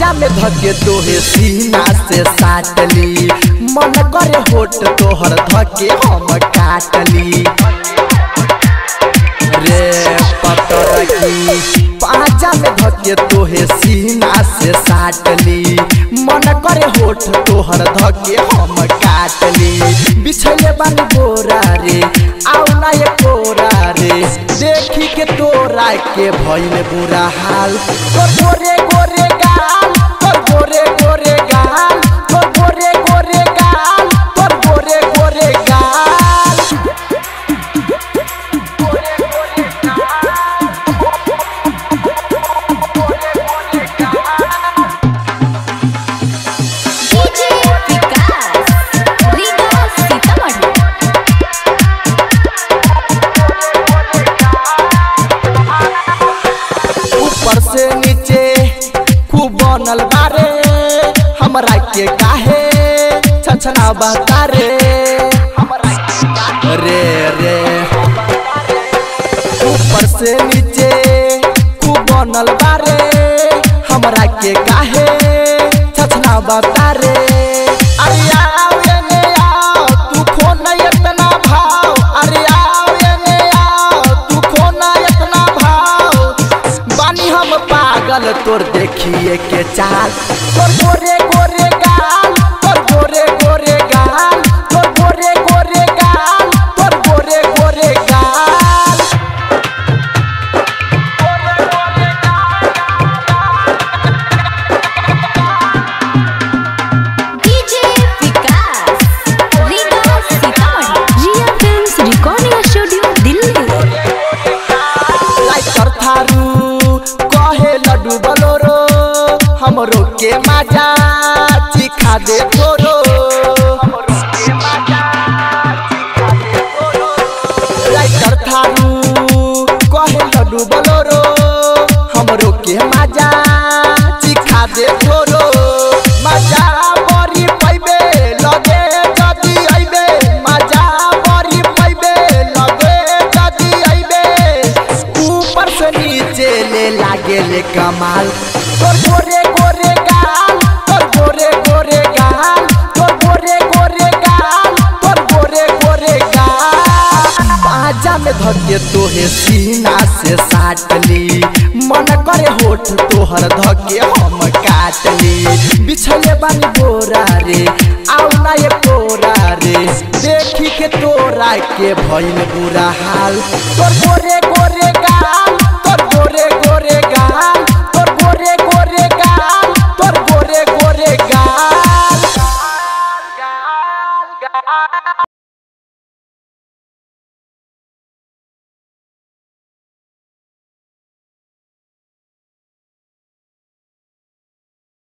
पाजा में धके तोहे सीना से साटली मन करे होठ तोहर धके हम काटली रे पतरकी पाजा में धके तोहे सीना से साटली मन करे होठ तोहर धके हम काटली बिछले बानी बोरा रे आउ ना ये कोरा रे देखी के तोरा के भइल बुरा हाल तोर गोरे गोरे गाल तोर गोरे गोरे गाल तोर गोरे गोरे गाल तोर गोरे गोरे गाल ऊपर से नीचे खूब बनल बारे हमरा के काहे छछना बातारे रे रे ऊपर से नीचे खूब बनल बारे हमरा के काहे छछना बातारे अरे आओ एने आओ तू खोना इतना भाव अरे आओ एने आओ तू खोना इतना भाव बानी हम पागल तोर देखिए के चाल तोर गोरे गोरे गाल तोर गोरे गोरे गाल तोर गोरे गोरे गाल तोर गोरे गोरे गाल DJ Vikas Riga Sitamarhi Riya films recording studio Delhi like कर थारू कहे लड्डू बलोरो हमरो के मजा चिखा दे तोरो लाइक कर थारू कहे लड्डू बलोरो हमरो के मजा चिखा दे तोरो मजा बड़ी पैबे लगे जदी आइबे मजा बड़ी पैबे लगे जदी आइबे ऊपर से नीचे ले लागे ले कमाल तोर गोरे गोरे गाल तोर गोरे गोरे गाल तोर गोरे गोरे गाल तोर गोरे गोरे गाल पाजा में धके तोहे सीना से साटली मन करे होठ तोहर धके हम काटली बिछले बानी बोरा रे आउ ना ये कोरा रे देखी के तोरा के भइल बुरा हाल तोर गोरे गोरे गाल तोर गोरे गोरे गाल